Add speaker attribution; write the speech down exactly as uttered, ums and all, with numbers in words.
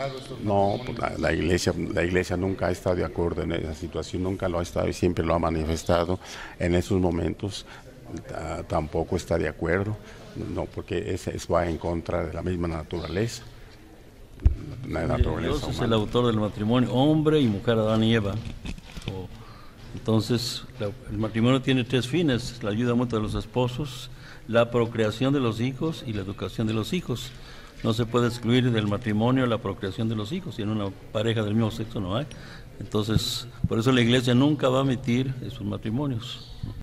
Speaker 1: No, pues la, la iglesia, la iglesia nunca ha estado de acuerdo en esa situación, nunca lo ha estado y siempre lo ha manifestado. En esos momentos ta- tampoco está de acuerdo, no, porque es, es va en contra de la misma naturaleza, la
Speaker 2: Mire,
Speaker 1: naturaleza
Speaker 2: Dios es el
Speaker 1: humana.
Speaker 2: autor del matrimonio, hombre y mujer, Adán y Eva. O- entonces, la- el matrimonio tiene tres fines: la ayuda mutua de los esposos, la procreación de los hijos y la educación de los hijos. No se puede excluir del matrimonio la procreación de los hijos, si en una pareja del mismo sexo no hay. Entonces, por eso la iglesia nunca va a admitir esos matrimonios.